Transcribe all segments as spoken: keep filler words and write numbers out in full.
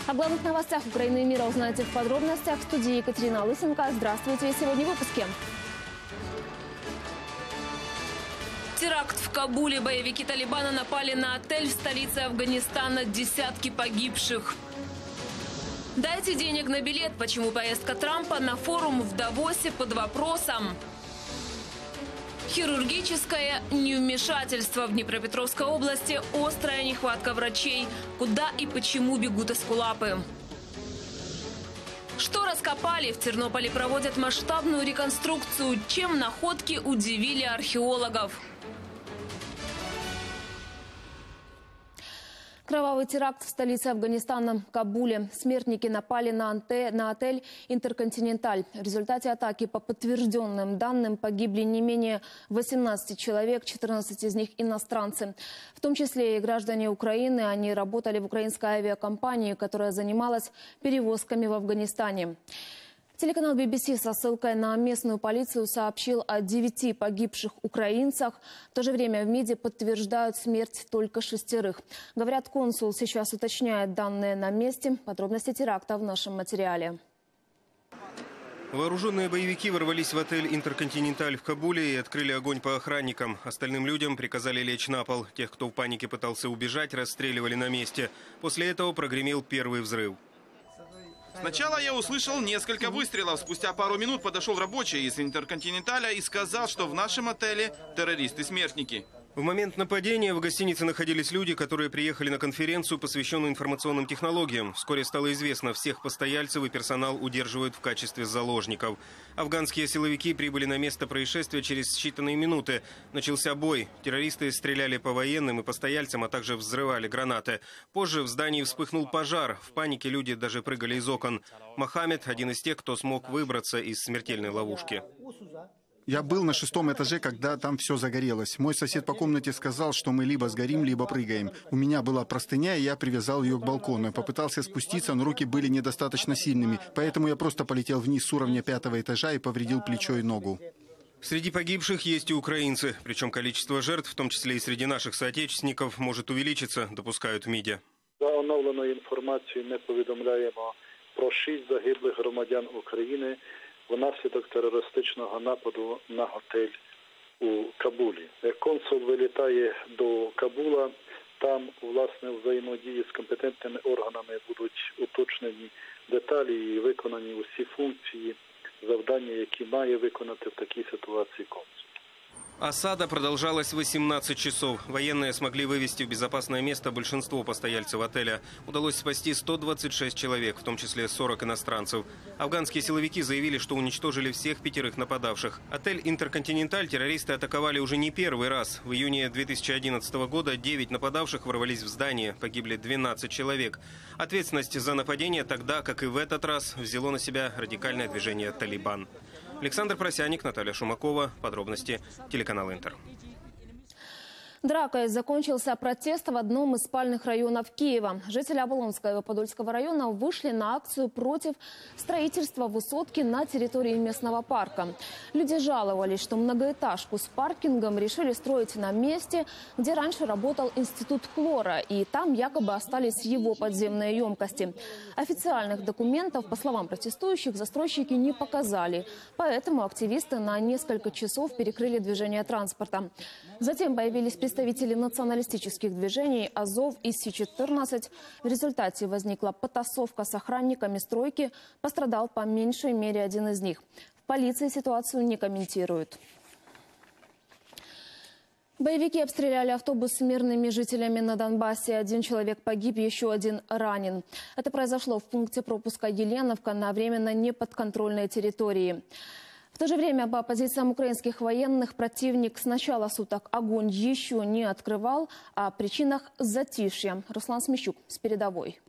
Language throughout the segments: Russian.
О главных новостях Украины и мира узнаете в подробностях. В студии Екатерина Лысенко. Здравствуйте. Сегодня в выпуске. Теракт в Кабуле. Боевики Талибана напали на отель в столице Афганистана. Десятки погибших. Дайте денег на билет. Почему поездка Трампа на форум в Давосе под вопросом? Хирургическое невмешательство. В Днепропетровской области острая нехватка врачей. Куда и почему бегут эскулапы? Что раскопали? В Тернополе проводят масштабную реконструкцию. Чем находки удивили археологов? Кровавый теракт в столице Афганистана, Кабуле. Смертники напали на, анте, на отель «Интерконтиненталь». В результате атаки, по подтвержденным данным, погибли не менее восемнадцати человек, четырнадцать из них иностранцы. В том числе и граждане Украины. Они работали в украинской авиакомпании, которая занималась перевозками в Афганистане. Телеканал би би си со ссылкой на местную полицию сообщил о девяти погибших украинцах. В то же время в МИДе подтверждают смерть только шестерых. Говорят, консул сейчас уточняет данные на месте. Подробности теракта в нашем материале. Вооруженные боевики ворвались в отель «Интерконтиненталь» в Кабуле и открыли огонь по охранникам. Остальным людям приказали лечь на пол. Тех, кто в панике пытался убежать, расстреливали на месте. После этого прогремел первый взрыв. Сначала я услышал несколько выстрелов. Спустя пару минут подошел рабочий из «Интерконтиненталя» и сказал, что в нашем отеле террористы-смертники. В момент нападения в гостинице находились люди, которые приехали на конференцию, посвященную информационным технологиям. Вскоре стало известно, всех постояльцев и персонал удерживают в качестве заложников. Афганские силовики прибыли на место происшествия через считанные минуты. Начался бой. Террористы стреляли по военным и постояльцам, а также взрывали гранаты. Позже в здании вспыхнул пожар. В панике люди даже прыгали из окон. Мохаммед – один из тех, кто смог выбраться из смертельной ловушки. Я был на шестом этаже, когда там все загорелось. Мой сосед по комнате сказал, что мы либо сгорим, либо прыгаем. У меня была простыня, и я привязал ее к балкону. Я попытался спуститься, но руки были недостаточно сильными, поэтому я просто полетел вниз с уровня пятого этажа и повредил плечо и ногу. Среди погибших есть и украинцы. Причем количество жертв, в том числе и среди наших соотечественников, может увеличиться, допускают в МИДе. За оновленою інформацією ми повідомляємо про шість загиблих громадян України внаслідок терористичного нападу на готель у Кабулі. Консул вилітає до Кабула. Там, власне, в взаємодії з компетентними органами будуть уточнені деталі і виконані усі функції, завдання, які має виконати в такій ситуації консул. Осада продолжалась восемнадцать часов. Военные смогли вывести в безопасное место большинство постояльцев отеля. Удалось спасти сто двадцать шесть человек, в том числе сорок иностранцев. Афганские силовики заявили, что уничтожили всех пятерых нападавших. Отель «Интерконтиненталь» террористы атаковали уже не первый раз. В июне две тысячи одиннадцатого года девять нападавших ворвались в здание. Погибли двенадцать человек. Ответственность за нападение тогда, как и в этот раз, взяло на себя радикальное движение «Талибан». Александр Просяник, Наталья Шумакова. Подробности. Телеканал «Интер». Дракой закончился протест в одном из спальных районов Киева. Жители Оболонского и Подольского района вышли на акцию против строительства высотки на территории местного парка. Люди жаловались, что многоэтажку с паркингом решили строить на месте, где раньше работал институт хлора, и там якобы остались его подземные емкости. Официальных документов, по словам протестующих, застройщики не показали, поэтому активисты на несколько часов перекрыли движение транспорта. Затем появились представители националистических движений «Азов» и Си четырнадцать. В результате возникла потасовка с охранниками стройки. Пострадал по меньшей мере один из них. В полиции ситуацию не комментируют. Боевики обстреляли автобус с мирными жителями на Донбассе. Один человек погиб, еще один ранен. Это произошло в пункте пропуска Еленовка на временно неподконтрольной территории. В то же время, по позициям украинских военных, противник с начала суток огонь еще не открывал. О причинах затишья. Руслан Смещук с передовой.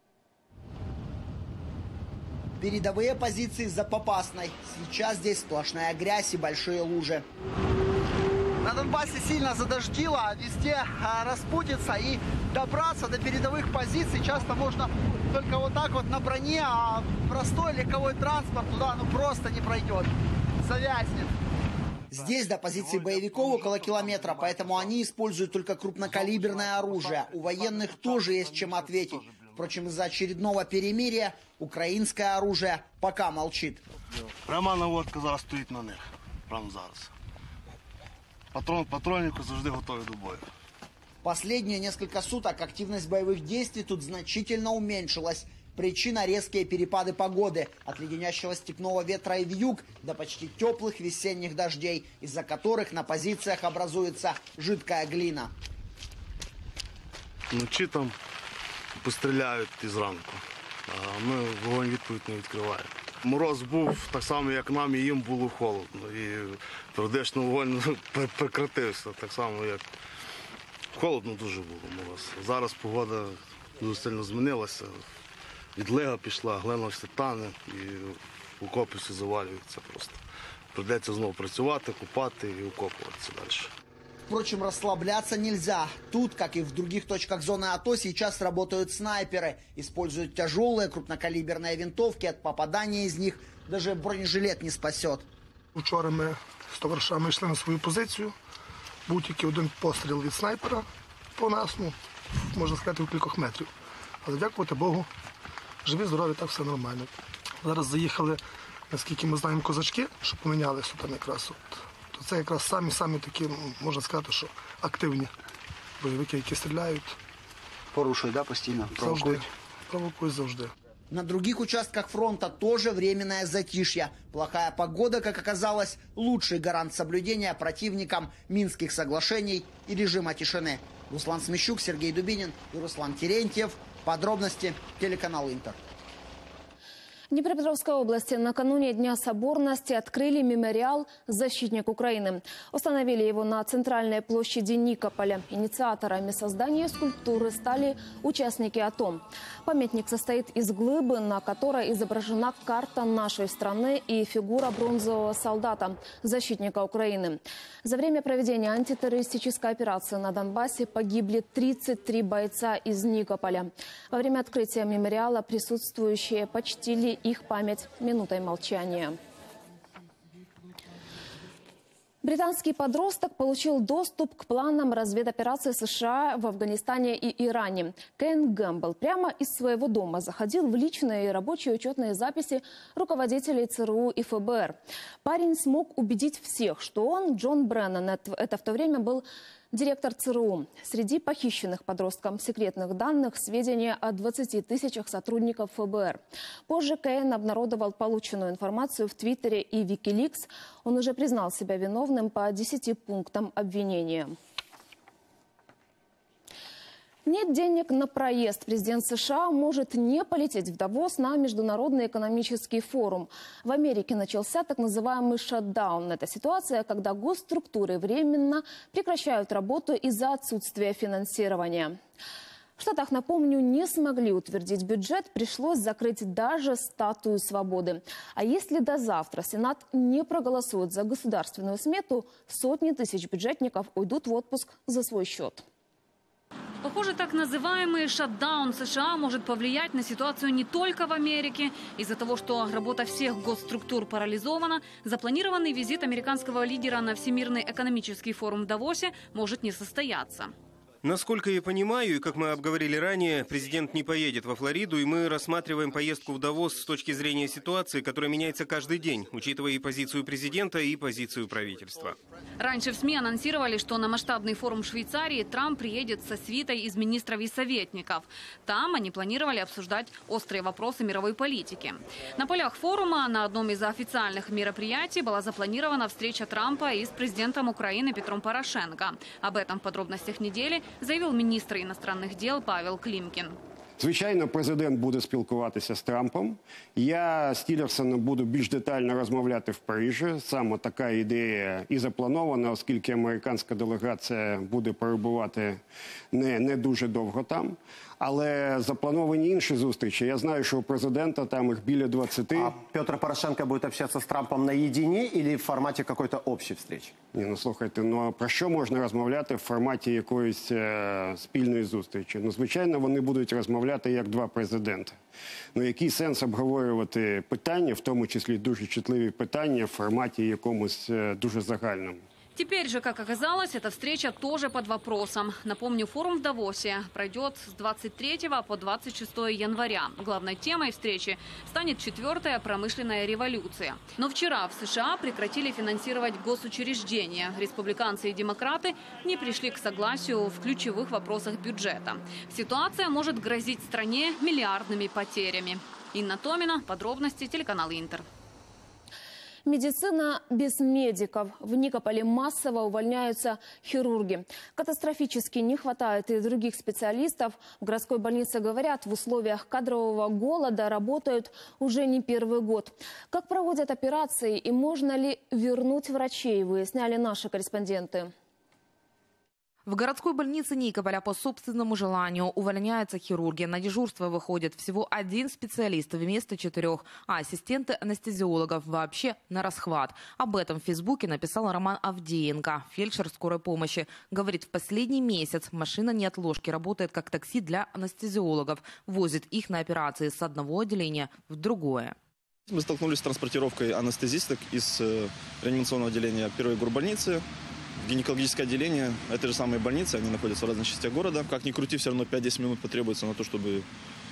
Передовые позиции за Попасной. Сейчас здесь сплошная грязь и большие лужи. На Донбассе сильно задождило, везде а, распутится, и добраться до передовых позиций часто можно только вот так вот на броне, а простой легковой транспорт туда ну просто не пройдет, завязнет. Здесь до позиции боевиков около километра, поэтому они используют только крупнокалиберное оружие. У военных тоже есть чем ответить. В Впрочем, из-за очередного перемирия украинское оружие пока молчит. Пряма наводка зараз стоїть на них. Прямо зараз. Патрон, патроннику завжди готові до бою. Последние несколько суток активность боевых действий тут значительно уменьшилась. Причина – резкие перепады погоды. От леденящего степного ветра и вьюг до почти теплых весенних дождей, из-за которых на позициях образуется жидкая глина. Вночі там постріляють і зранку, а ми вогонь відповідь не відкриваємо. Мороз був так само, як нам, і їм було холодно. І періодично вогонь прекратився, так само, як холодно дуже було мороз. Зараз погода дуже сильно змінилася. Відлига пішла, глина все тане, і окопи всі завалюються просто. Прийдеться знову працювати, купати і окопуватися далі. Впрочем, расслабляться нельзя. Тут, как и в других точках зоны АТО, сейчас работают снайперы. Используют тяжелые крупнокалиберные винтовки. От попадания из них даже бронежилет не спасет. Вчора ми з товаришами йшли на свою позицію. Був тільки один постріл від снайпера по нас, ну, можна сказати, у кількох метрів. Але дякувати Богу, живі, здорові, так все нормально. Зараз заїхали, наскільки ми знаємо, козачки, що помінялися там якраз. От. То це якраз самі-самі такі, можна сказати, що активні бойовики, які стріляють. Порушують, да, постійно? Завжди. Провокують завжди. На других участках фронта тоже временное затишье. Плохая погода, как оказалось, лучший гарант соблюдения противником Минских соглашений и режима тишины. Руслан Смещук, Сергей Дубинин и Руслан Терентьев. Подробности телеканал Интер. В Днепропетровской области накануне Дня Соборности открыли мемориал «Защитник Украины». Установили его на центральной площади Никополя. Инициаторами создания скульптуры стали участники АТО. Памятник состоит из глыбы, на которой изображена карта нашей страны и фигура бронзового солдата, защитника Украины. За время проведения антитеррористической операции на Донбассе погибли тридцать три бойца из Никополя. Во время открытия мемориала присутствующие почтили их память минутой молчания. Британский подросток получил доступ к планам разведоперации США в Афганистане и Иране. Кен Гэмбл прямо из своего дома заходил в личные и рабочие учетные записи руководителей ЦРУ и ФБР. Парень смог убедить всех, что он, Джон Бреннан, это в то время был директор ЦРУ. Среди похищенных подростком секретных данных сведения о двадцати тысячах сотрудников ФБР. Позже Кейн обнародовал полученную информацию в Твиттере и Викиликс. Он уже признал себя виновным по десяти пунктам обвинения. Нет денег на проезд. Президент США может не полететь в Давос на Международный экономический форум. В Америке начался так называемый шатдаун. Это ситуация, когда госструктуры временно прекращают работу из-за отсутствия финансирования. В Штатах, напомню, не смогли утвердить бюджет, пришлось закрыть даже статую свободы. А если до завтра Сенат не проголосует за государственную смету, сотни тысяч бюджетников уйдут в отпуск за свой счет. Похоже, так называемый шатдаун США может повлиять на ситуацию не только в Америке. Из-за того, что работа всех госструктур парализована, запланированный визит американского лидера на Всемирный экономический форум в Давосе может не состояться. Насколько я понимаю, и как мы обговорили ранее, президент не поедет во Флориду, и мы рассматриваем поездку в Давос с точки зрения ситуации, которая меняется каждый день, учитывая и позицию президента, и позицию правительства. Раньше в СМИ анонсировали, что на масштабный форум в Швейцарии Трамп приедет со свитой из министров и советников. Там они планировали обсуждать острые вопросы мировой политики. На полях форума на одном из официальных мероприятий была запланирована встреча Трампа и с президентом Украины Петром Порошенко. Об этом в подробностях недели заявив міністр іностранних діл Павел Клімкін. Звичайно, президент буде спілкуватися з Трампом. Я з Тіллерсоном буду більш детально розмовляти в Парижі. Саме така ідея і запланована, оскільки американська делегація буде перебувати не, не дуже довго там. Але заплановані інші зустрічі. Я знаю, що у президента там їх біля двадцати. А Петр Порошенко буде общатися з Трампом наедине или в форматі якоїсь общої зустрічі? Ні, ну слухайте, ну а про що можна розмовляти в форматі якоїсь е, спільної зустрічі? Ну, звичайно, вони будуть розмовляти як два президенти. Ну, який сенс обговорювати питання, в тому числі дуже чутливі питання, в форматі якомусь е, дуже загальному? Теперь же, как оказалось, эта встреча тоже под вопросом. Напомню, форум в Давосе пройдет с двадцать третьего по двадцать шестое января. Главной темой встречи станет четвертая промышленная революция. Но вчера в США прекратили финансировать госучреждения. Республиканцы и демократы не пришли к согласию в ключевых вопросах бюджета. Ситуация может грозить стране миллиардными потерями. Инна Томина, подробности, телеканал Интер. Медицина без медиков. В Никополе массово увольняются хирурги. Катастрофически не хватает и других специалистов. В городской больнице говорят, в условиях кадрового голода работают уже не первый год. Как проводят операции и можно ли вернуть врачей, выясняли наши корреспонденты. В городской больнице Никополя по собственному желанию увольняются хирурги. На дежурство выходит всего один специалист вместо четырех, а ассистенты анестезиологов вообще на расхват. Об этом в Фейсбуке написал Роман Авдеенко, фельдшер скорой помощи. Говорит, в последний месяц машина неотложки работает как такси для анестезиологов. Возит их на операции с одного отделения в другое. Мы столкнулись с транспортировкой анестезисток из реанимационного отделения первой горбольницы в гинекологическое отделение этой же самой больницы. Они находятся в разных частях города. Как ни крути, все равно пять-десять минут потребуется на то, чтобы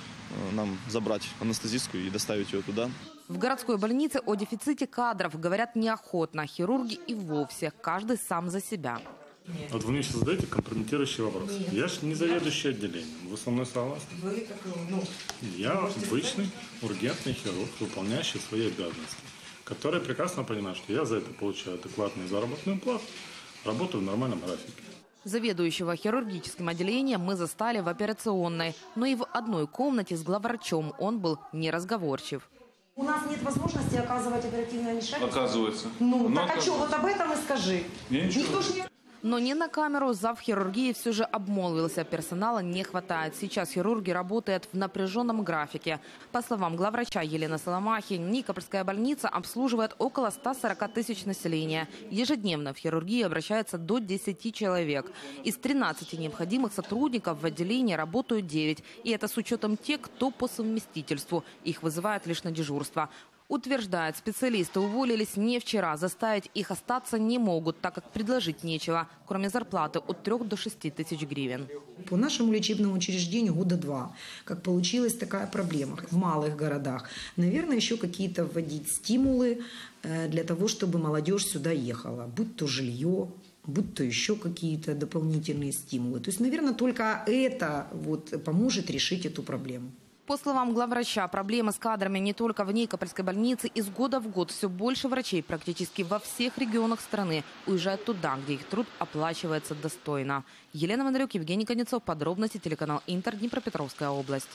нам забрать анестезистку и доставить ее туда. В городской больнице о дефиците кадров говорят неохотно. Хирурги и вовсе. Каждый сам за себя. Вот вы мне сейчас задаете компрометирующий вопрос. Нет. Я же не заведующий отделением. Вы со мной согласны? Вы как, ну, Я обычный ургентный хирург, выполняющий свои обязанности, который прекрасно понимает, что я за это получаю адекватную заработную плату, работаю в нормальном графике. Заведующего хирургическим отделением мы застали в операционной, но и в одной комнате с главврачом он был неразговорчив. У нас нет возможности оказывать оперативное вмешательство. Оказывается. Ну, Но так а что, вот об этом и скажи. Никто ж не... Но не на камеру зав. Хирургии все же обмолвился. Персонала не хватает. Сейчас хирурги работают в напряженном графике. По словам главврача Елены Соломахи, Никопольская больница обслуживает около ста сорока тысяч населения. Ежедневно в хирургии обращается до десяти человек. Из тринадцати необходимых сотрудников в отделении работают девять. И это с учетом тех, кто по совместительству. Их вызывают лишь на дежурство. Утверждает, специалисты уволились не вчера. Заставить их остаться не могут, так как предложить нечего, кроме зарплаты от трех до шести тысяч гривен. По нашему лечебному учреждению года два. Как получилась такая проблема в малых городах. Наверное, еще какие-то вводить стимулы для того, чтобы молодежь сюда ехала. Будь то жилье, будь то еще какие-то дополнительные стимулы. То есть, наверное, только это вот поможет решить эту проблему. По словам главврача, проблема с кадрами не только в Никопольской больнице. Из года в год все больше врачей практически во всех регионах страны уезжают туда, где их труд оплачивается достойно. Елена Мандрюк, Евгений Конецов. Подробности, телеканал Интер, Днепропетровская область.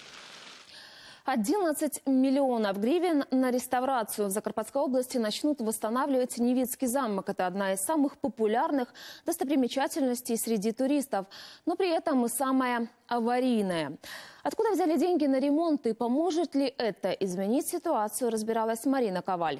одиннадцать миллионов гривен на реставрацию. В Закарпатской области начнут восстанавливать Невицкий замок. Это одна из самых популярных достопримечательностей среди туристов. Но при этом и самая аварийная. Откуда взяли деньги на ремонт и поможет ли это изменить ситуацию, разбиралась Марина Коваль.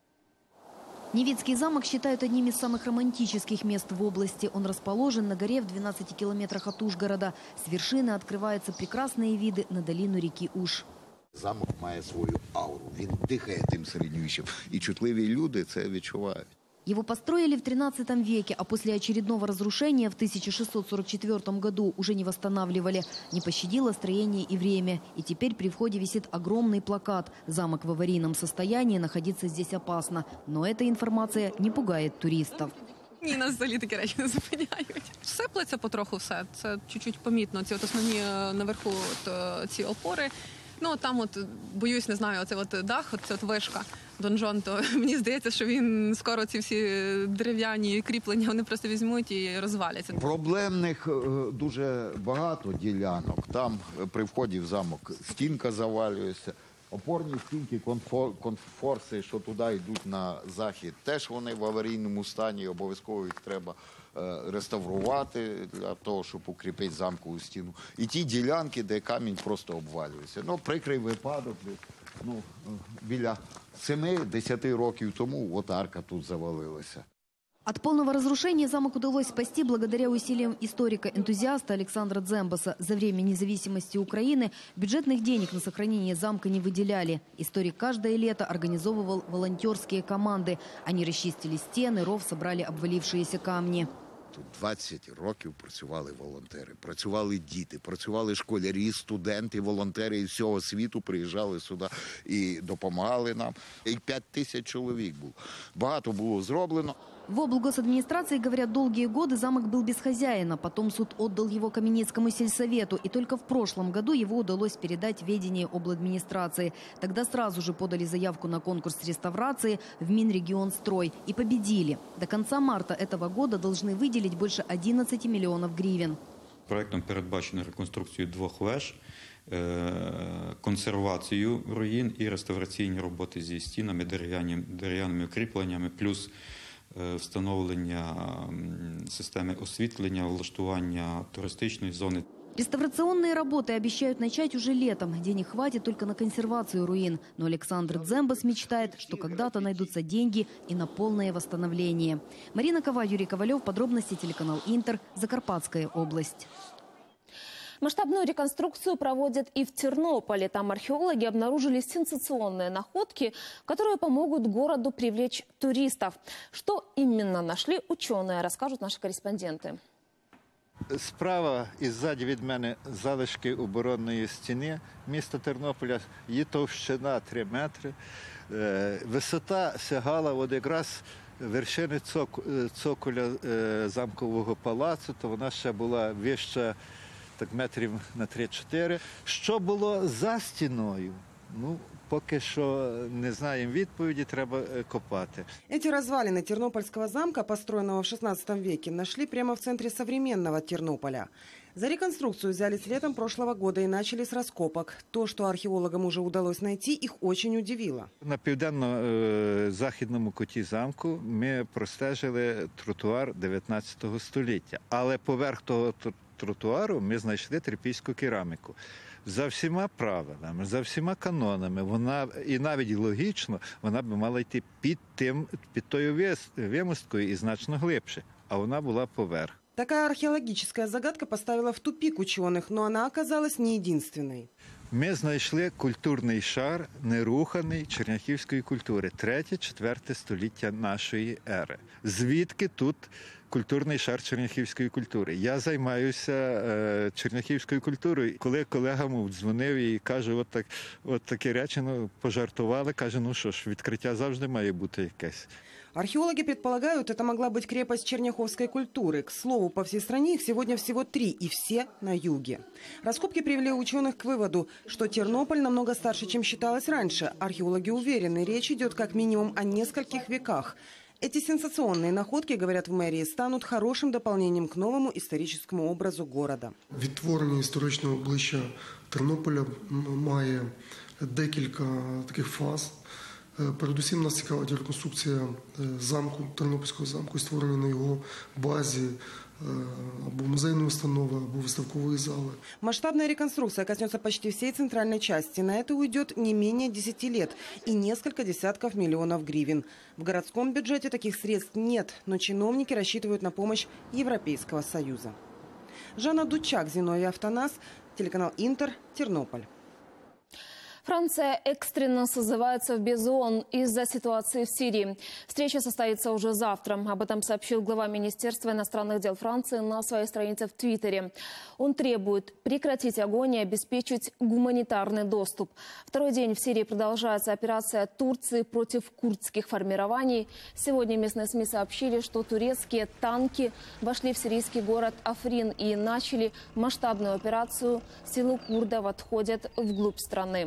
Невицкий замок считают одним из самых романтических мест в области. Он расположен на горе в двенадцати километрах от Ужгорода. С вершины открываются прекрасные виды на долину реки Уж. Замок має свою ауру, він дихає тим середньовіччям. І чутливі люди це відчувають. Его построили в тринадцатом веке, а после очередного разрушения в тысяча шестьсот сорок четвёртом году уже не восстанавливали. Не пощадило строение и время. И теперь при входе висит огромный плакат. Замок в аварийном состоянии, находиться здесь опасно. Но эта информация не пугает туристов. Ні, нас взагалі такі речі не зупиняють. Сиплеться потроху все, це чуть-чуть помітно. Ці от основні наверху от, ці опори. Ну, там от, боюсь, не знаю, оце от дах, оце от вишка, донжон, то мені здається, що він скоро ці всі дерев'яні кріплення, вони просто візьмуть і розваляться. Проблемних дуже багато ділянок. Там при вході в замок стінка завалюється. Опорні стінки, конфорси, що туди йдуть на захід, теж вони в аварійному стані, обов'язково їх треба реставрувати для того, щоб укріпити замкову стіну. І ті ділянки, де камінь просто обвалюється. Ну, прикрий випадок, ну, біля семи-десяти років тому от арка тут завалилася. От полного разрушения замок удалось спасти благодаря усилиям историка-энтузиаста Александра Дзембаса. За время независимости Украины бюджетных денег на сохранение замка не выделяли. Историк каждое лето организовывал волонтерские команды. Они расчистили стены, ров, собрали обвалившиеся камни. Тут двадцять років працювали волонтери, працювали діти, працювали школярі, студенти, волонтери із всього світу приїжджали сюди і допомагали нам. І п'ять тисяч чоловік було. Багато було зроблено. В облгосадминистрации говорят, долгие годы замок был без хозяина. Потом суд отдал его Каменецкому сельсовету. И только в прошлом году его удалось передать в ведение обладминистрации. Тогда сразу же подали заявку на конкурс реставрации в Минрегионстрой. И победили. До конца марта этого года должны выделить больше одиннадцати миллионов гривен. Проектом передбачено реконструкцію двох веж, консервацію руїн і реставраційні роботи зі стінами, дерев'яними укріпленнями, плюс встановлення системи освітлення, влаштування туристичної зони. Реставрационные работы обещают начать уже летом. Денег хватит только на консервацию руин. Но Александр Дзембас мечтает, что когда-то найдутся деньги и на полное восстановление. Марина Кова, Юрий Ковалев. Подробности телеканал Интер. Закарпатская область. Масштабную реконструкцию проводят и в Тернополе. Там археологи обнаружили сенсационные находки, которые помогут городу привлечь туристов. Что именно нашли ученые, расскажут наши корреспонденты. Справа і ззаді від мене залишки оборонної стіни міста Тернополя. Її товщина три метри. Висота сягала от якраз вершини цоколя замкового палацу, то вона ще була вища так метрів на три-чотири. Що було за стіною? Ну, поки що не знаем відповіді, треба копати. Эти развалины Тернопольского замка, построенного в шестнадцатом веке, нашли прямо в центре современного Тернополя. За реконструкцию взялись летом прошлого года и начали с раскопок. То, что археологам уже удалось найти, их очень удивило. На південно-західному куті замку ми простежили тротуар дев'ятнадцятого століття. Але поверх того тротуару ми знайшли трипільську кераміку. За всіма правилами, за всіма канонами, вона, і навіть логічно, вона б мала йти під, тим, під тою вимосткою і значно глибше, а вона була поверх. Такая археологическая загадка поставила в тупик ученых, но она оказалась не единственной. Ми знайшли культурний шар неруханий черняхівської культури, третє-четверте століття нашої ери. Звідки тут культурний шар черняхівської культури? Я займаюся е, черняхівською культурою. Коли колегам дзвонив і каже, от, так, от такі речі, ну, пожартували, каже, ну що ж, відкриття завжди має бути якесь. Археологи предполагают, это могла быть крепость черняховской культуры. К слову, по всей стране их сегодня всего три, и все на юге. Раскопки привели ученых к выводу, что Тернополь намного старше, чем считалось раньше. Археологи уверены, речь идет как минимум о нескольких веках. Эти сенсационные находки, говорят в мэрии, станут хорошим дополнением к новому историческому образу города. Відтворення історичного обличчя Тернополя має декілька таких фаз. Передусім нас цікавить реконструкція замку, Тернопільського замку, створення на його базі або музейної установи, або выставковые залы. Масштабная реконструкция коснется почти всей центральной части. На это уйдет не менее десяти лет и несколько десятков миллионов гривен. В городском бюджете таких средств нет, но чиновники рассчитывают на помощь Европейского Союза. Жанна Дучак, Зиновий Автонас, телеканал Интер, Тернополь. Франция экстренно созывается в без ООН из-за ситуации в Сирии. Встреча состоится уже завтра. Об этом сообщил глава Министерства иностранных дел Франции на своей странице в Твиттере. Он требует прекратить огонь и обеспечить гуманитарный доступ. Второй день в Сирии продолжается операция Турции против курдских формирований. Сегодня местные СМИ сообщили, что турецкие танки вошли в сирийский город Африн и начали масштабную операцию. Силы курдов отходят вглубь страны.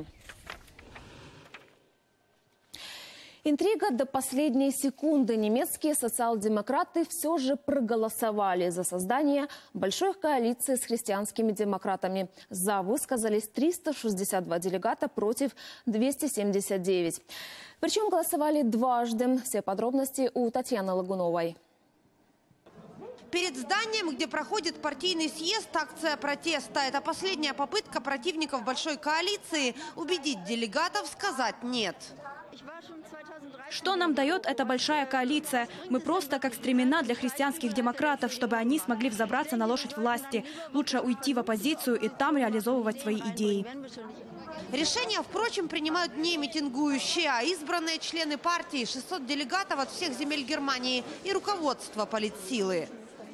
Интрига до последней секунды. Немецкие социал-демократы все же проголосовали за создание большой коалиции с христианскими демократами. За высказались триста шестьдесят два делегата против двухсот семидесяти девяти. Причем голосовали дважды. Все подробности у Татьяны Лагуновой. Перед зданием, где проходит партийный съезд, акция протеста. Это последняя попытка противников большой коалиции убедить делегатов сказать «нет». Что нам дает эта большая коалиция? Мы просто как стремена для христианских демократов, чтобы они смогли взобраться на лошадь власти. Лучше уйти в оппозицию и там реализовывать свои идеи. Решения, впрочем, принимают не митингующие, а избранные члены партии, шестьсот делегатов от всех земель Германии и руководство политсилы.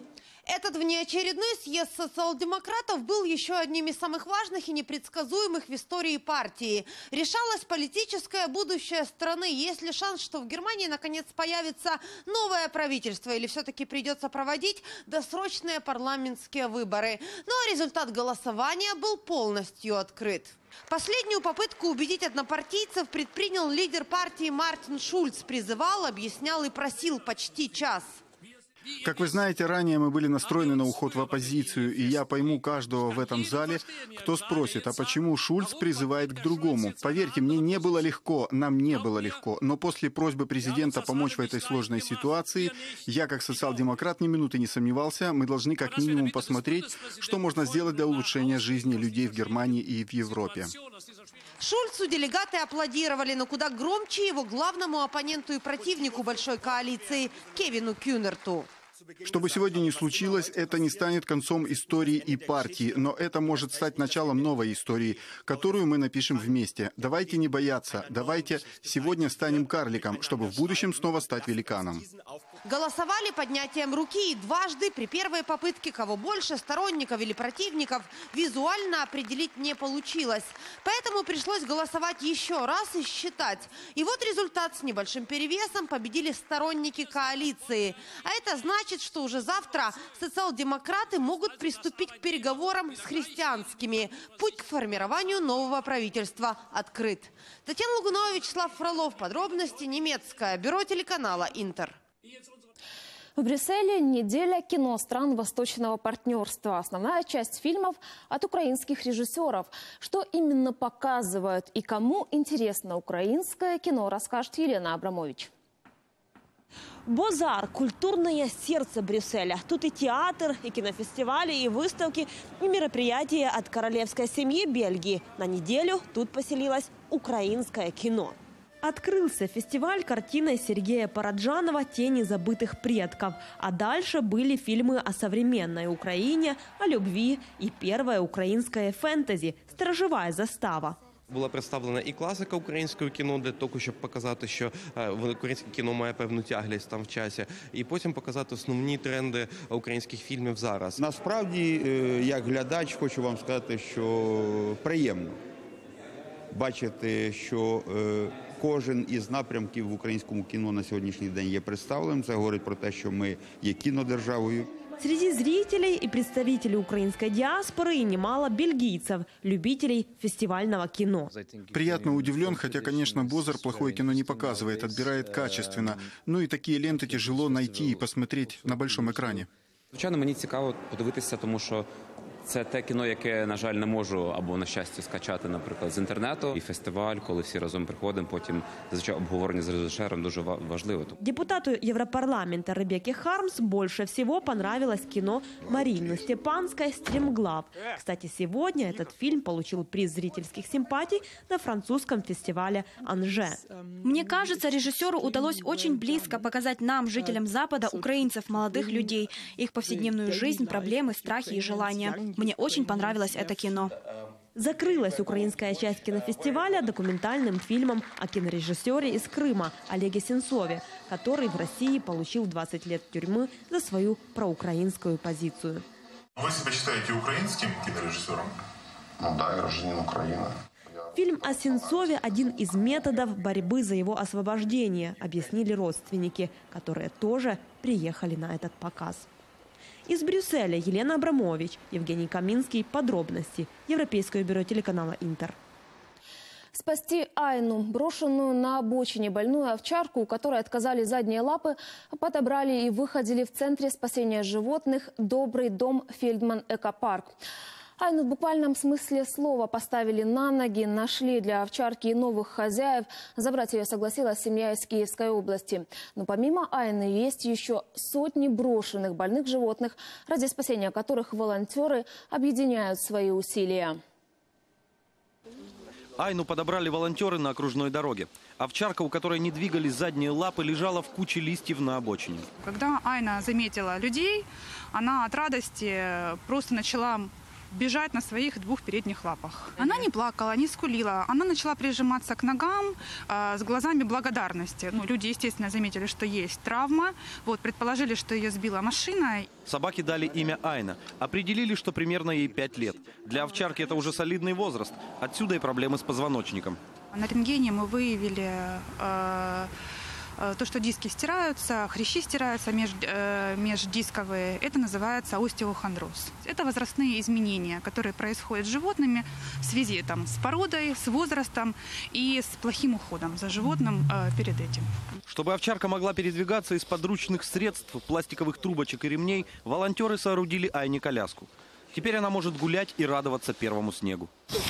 Этот внеочередной съезд социал-демократов был еще одним из самых важных и непредсказуемых в истории партии. Решалось политическое будущее страны. Есть ли шанс, что в Германии наконец появится новое правительство, или все-таки придется проводить досрочные парламентские выборы? Ну а результат голосования был полностью открыт. Последнюю попытку убедить однопартийцев предпринял лидер партии Мартин Шульц. Призывал, объяснял и просил почти час. Как вы знаете, ранее мы были настроены на уход в оппозицию, и я пойму каждого в этом зале, кто спросит, а почему Шульц призывает к другому. Поверьте, мне не было легко, нам не было легко, но после просьбы президента помочь в этой сложной ситуации, я как социал-демократ ни минуты не сомневался, мы должны как минимум посмотреть, что можно сделать для улучшения жизни людей в Германии и в Европе. Шульцу делегаты аплодировали, но куда громче его главному оппоненту и противнику большой коалиции Кевину Кюнерту. Что бы сегодня ни случилось, это не станет концом истории и партии, но это может стать началом новой истории, которую мы напишем вместе. Давайте не бояться, давайте сегодня станем карликом, чтобы в будущем снова стать великаном. Голосовали поднятием руки, и дважды при первой попытке кого больше, сторонников или противников, визуально определить не получилось. Поэтому пришлось голосовать еще раз и считать. И вот результат: с небольшим перевесом победили сторонники коалиции. А это значит, что уже завтра социал-демократы могут приступить к переговорам с христианскими. Путь к формированию нового правительства открыт. Татьяна Лугунова, Вячеслав Фролов. Подробности немецкое бюро телеканала «Интер». В Брюсселе неделя кино стран Восточного партнерства. Основная часть фильмов от украинских режиссеров. Что именно показывают и кому интересно украинское кино, расскажет Елена Абрамович. Бозар – культурное сердце Брюсселя. Тут и театр, и кинофестивали, и выставки, и мероприятия от королевской семьи Бельгии. На неделю тут поселилось украинское кино. Открылся фестиваль картиной Сергея Параджанова «Тени забытых предков». А дальше были фильмы о современной Украине, о любви и первое украинское фентезі «Сторожова застава». Була представлена і класика українського кіно, для того, щоб показати, що українське кіно має певну тяглість там в часі, і потім показати основні тренди українських фільмів зараз. Насправді, як глядач, хочу вам сказати, що приємно бачити, що кожен із напрямків в українському кіно на сьогоднішній день є представленим. Це говорить про те, що ми є кінодержавою. Среди зрителей и представителей украинской диаспоры и немало бельгийцев, любителей фестивального кино. Приятно удивлен, хотя, конечно, Бозар плохое кино не показывает, отбирает качественно. Ну и такие ленты тяжело найти и посмотреть на большом экране. Звичайно, мені цікаво подивитися, тому що це те кіно, яке, на жаль, не можу або, на щастя, скачати, наприклад, з інтернету. І фестиваль, коли всі разом приходимо, потім, зазвичай, обговорення з режисером дуже важливо. Депутату Европарламента Ребекке Хармс больше всего понравилось кино Марины Степанской «Стремглав». Кстати, сегодня этот фильм получил приз зрительских симпатий на французском фестивале «Анже». Мне кажется, режиссеру удалось очень близко показать нам, жителям Запада, украинцев, молодых людей, их повседневную жизнь, проблемы, страхи и желания. Мне очень понравилось это кино. Закрылась украинская часть кинофестиваля документальным фильмом о кинорежиссере из Крыма Олеге Сенцове, который в России получил двадцать лет тюрьмы за свою проукраинскую позицию. Вы себя считаете украинским кинорежиссером? Ну да, гражданин Украины. Фильм о Сенцове – один из методов борьбы за его освобождение, объяснили родственники, которые тоже приехали на этот показ. Из Брюсселя Елена Абрамович, Евгений Каминский. Подробности. Европейское бюро телеканала «Интер». Спасти Айну, брошенную на обочине больную овчарку, у которой отказали задние лапы, подобрали и выходили в центре спасения животных «Добрый дом Фельдман Экопарк». Айну в буквальном смысле слова поставили на ноги, нашли для овчарки и новых хозяев. Забрать ее согласилась семья из Киевской области. Но помимо Айны есть еще сотни брошенных больных животных, ради спасения которых волонтеры объединяют свои усилия. Айну подобрали волонтеры на окружной дороге. Овчарка, у которой не двигались задние лапы, лежала в куче листьев на обочине. Когда Айна заметила людей, она от радости просто начала бежать на своих двух передних лапах. Она не плакала, не скулила. Она начала прижиматься к ногам э, с глазами благодарности. Ну, люди, естественно, заметили, что есть травма. Вот, предположили, что ее сбила машина. Собаке дали имя Айна. Определили, что примерно ей пять лет. Для овчарки это уже солидный возраст. Отсюда и проблемы с позвоночником. На рентгене мы выявили э, то, что диски стираются, хрящи стираются меж, э, междисковые. Это называется остеохондроз. Это возрастные изменения, которые происходят с животными в связи там, с породой, с возрастом и с плохим уходом за животным э, перед этим. Чтобы овчарка могла передвигаться из подручных средств, пластиковых трубочек и ремней, волонтеры соорудили Айне коляску. Теперь она может гулять и радоваться первому снегу.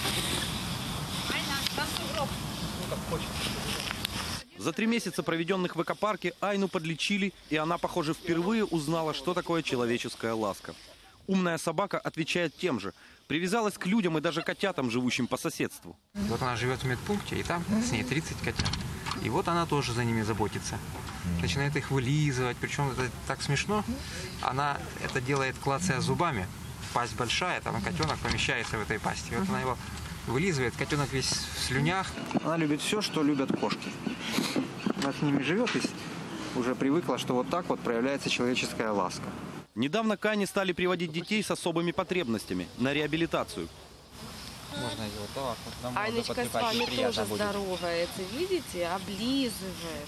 За три месяца, проведенных в экопарке, Айну подлечили, и она, похоже, впервые узнала, что такое человеческая ласка. Умная собака отвечает тем же. Привязалась к людям и даже котятам, живущим по соседству. Вот она живет в медпункте, и там с ней тридцать котят. И вот она тоже за ними заботится. Начинает их вылизывать, причем это так смешно. Она это делает, клацая зубами. Пасть большая, там котенок помещается в этой пасти. Вот она его вылизывает, котенок весь в слюнях. Она любит все, что любят кошки. Она с ними живет и уже привыкла, что вот так вот проявляется человеческая ласка. Недавно к Ане стали приводить детей с особыми потребностями на реабилитацию. Можно ее вот так вот. Нам Анечка с вами тоже здоровается, видите, облизывает.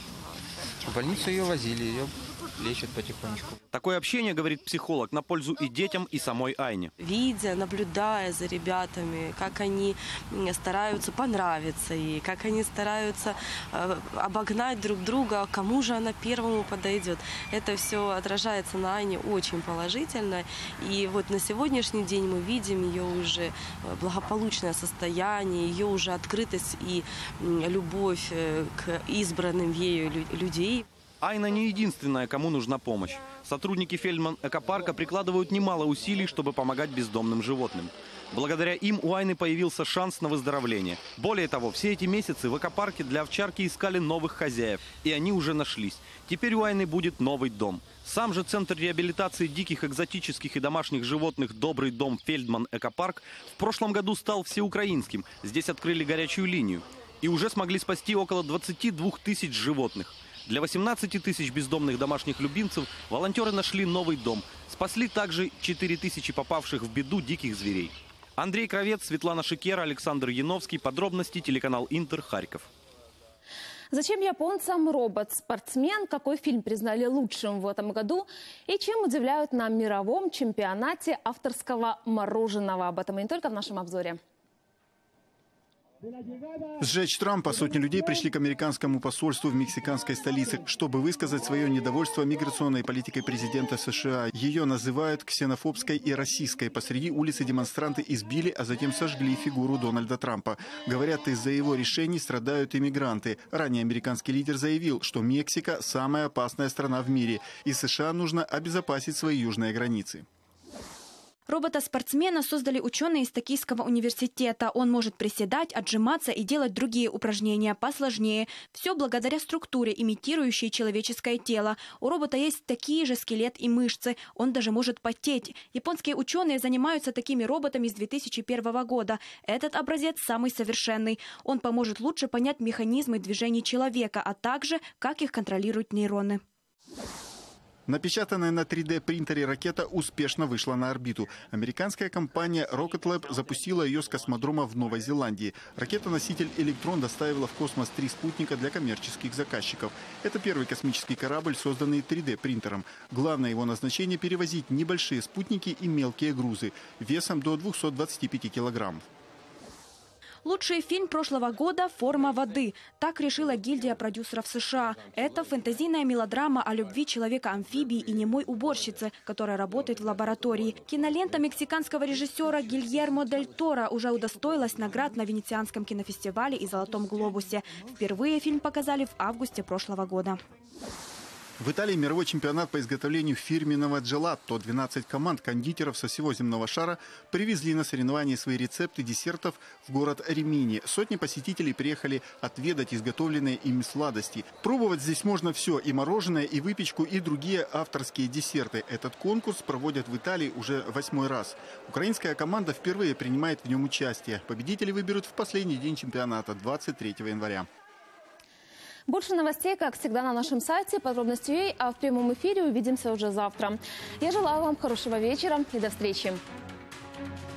В больницу ее возили, ее лечат потихонечку. Такое общение, говорит психолог, на пользу и детям, и самой Айне. Видя, наблюдая за ребятами, как они стараются понравиться ей, как они стараются э, обогнать друг друга, кому же она первому подойдет. Это все отражается на Айне очень положительно. И вот на сегодняшний день мы видим ее уже благополучное состояние, ее уже открытость и любовь к избранным ею людей. Айна не единственная, кому нужна помощь. Сотрудники Фельдман экопарка прикладывают немало усилий, чтобы помогать бездомным животным. Благодаря им у Айны появился шанс на выздоровление. Более того, все эти месяцы в экопарке для овчарки искали новых хозяев, и они уже нашлись. Теперь у Айны будет новый дом. Сам же Центр реабилитации диких, экзотических и домашних животных «Добрый дом Фельдман экопарк» в прошлом году стал всеукраинским. Здесь открыли горячую линию. И уже смогли спасти около двадцати двух тысяч животных. Для восемнадцати тысяч бездомных домашних любимцев волонтеры нашли новый дом. Спасли также четыре тысячи попавших в беду диких зверей. Андрей Кравец, Светлана Шикера, Александр Яновский. Подробности телеканал Интер, Харьков. Зачем японцам робот-спортсмен? Какой фильм признали лучшим в этом году? И чем удивляют на мировом чемпионате авторского мороженого? Об этом и не только в нашем обзоре. Сжечь Трампа. Сотни людей пришли к американскому посольству в мексиканской столице, чтобы высказать свое недовольство миграционной политикой президента США. Ее называют ксенофобской и расистской. Посреди улицы демонстранты избили, а затем сожгли фигуру Дональда Трампа. Говорят, из-за его решений страдают иммигранты. Ранее американский лидер заявил, что Мексика – самая опасная страна в мире, и США нужно обезопасить свои южные границы. Робота-спортсмена создали ученые из Токийского университета. Он может приседать, отжиматься и делать другие упражнения посложнее. Все благодаря структуре, имитирующей человеческое тело. У робота есть такие же скелет и мышцы. Он даже может потеть. Японские ученые занимаются такими роботами с две тысячи первого года. Этот образец самый совершенный. Он поможет лучше понять механизмы движений человека, а также, как их контролируют нейроны. Напечатанная на три дэ принтере ракета успешно вышла на орбиту. Американская компания Rocket Lab запустила ее с космодрома в Новой Зеландии. Ракета-носитель «Электрон» доставила в космос три спутника для коммерческих заказчиков. Это первый космический корабль, созданный три дэ принтером. Главное его назначение – перевозить небольшие спутники и мелкие грузы весом до двухсот двадцати пяти килограммов. Лучший фильм прошлого года «Форма воды». Так решила гильдия продюсеров США. Это фэнтезийная мелодрама о любви человека-амфибии и немой уборщицы, которая работает в лаборатории. Кинолента мексиканского режиссера Гильермо дель Торо уже удостоилась наград на Венецианском кинофестивале и Золотом глобусе. Впервые фильм показали в августе прошлого года. В Италии мировой чемпионат по изготовлению фирменного джелато. двенадцать команд кондитеров со всего земного шара привезли на соревнования свои рецепты десертов в город Римини. Сотни посетителей приехали отведать изготовленные ими сладости. Пробовать здесь можно все – и мороженое, и выпечку, и другие авторские десерты. Этот конкурс проводят в Италии уже восьмой раз. Украинская команда впервые принимает в нем участие. Победителей выберут в последний день чемпионата – двадцать третьего января. Больше новостей, как всегда, на нашем сайте подробности.ua, а в прямом эфире увидимся уже завтра. Я желаю вам хорошего вечера и до встречи.